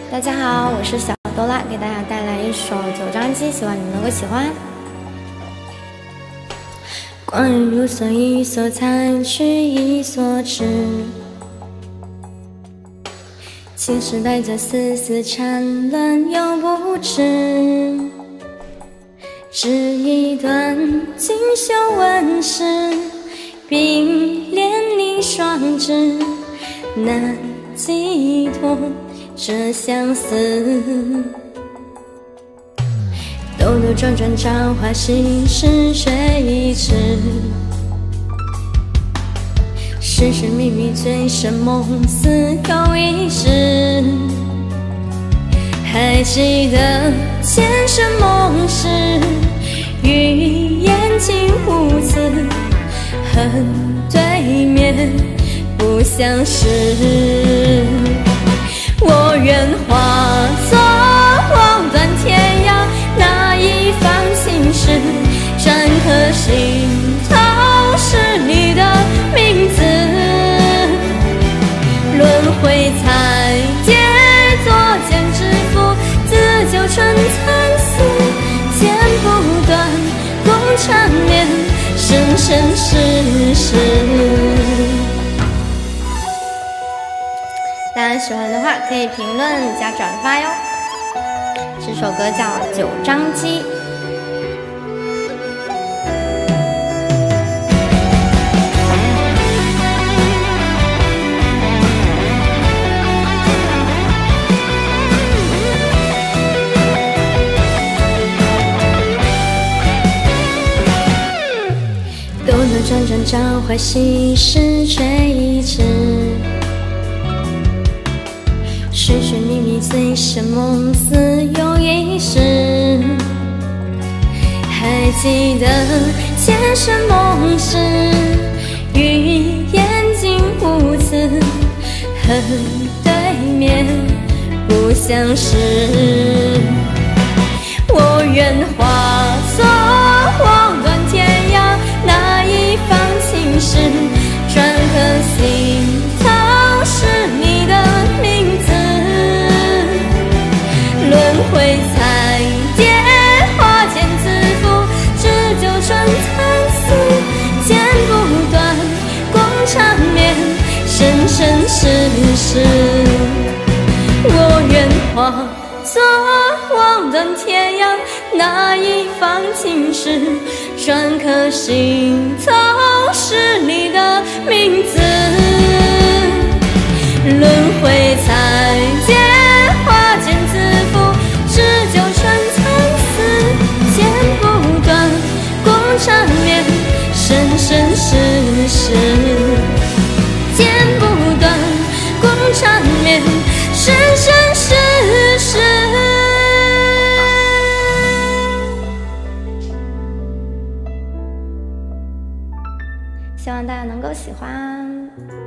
大家好，我是小多拉，给大家带来一首《九张机》，希望你们能够喜欢。光阴如梭，一梭残去一梭迟，青石白昼，丝丝缠乱又不知。织一段锦绣纹饰，并联你双指，难寄托这相思。兜兜转转，朝花夕拾却已迟。时时秘密，醉生梦死又一世。还记得前生梦事，语言竟无词，恨对面不相识。我愿化作望断天涯，那一方情事，篆刻心头是你的名字。轮回才跌作茧之缚，自救春蚕丝，剪不断，共缠绵，生生世世。大家喜欢的话可以评论加转发哟。这首歌叫《九张机》。兜兜转转，朝花夕拾却已迟。寻寻觅觅，醉生梦死又一世。还记得前生梦事，语言竟无词，恨对面不相识。我愿化作望断天涯，那一方情事，篆刻心头是你的名字。轮回才跌，花间自缚，织就春蚕丝，剪不断，共缠绵，生生世世。我愿化作望断天涯，那一方情事，篆刻心头是你的名字。轮回才跌，花间自缚，织就春蚕丝，剪不断，共缠绵，生生世世。剪不断，共缠绵，生生世世。希望大家能够喜欢。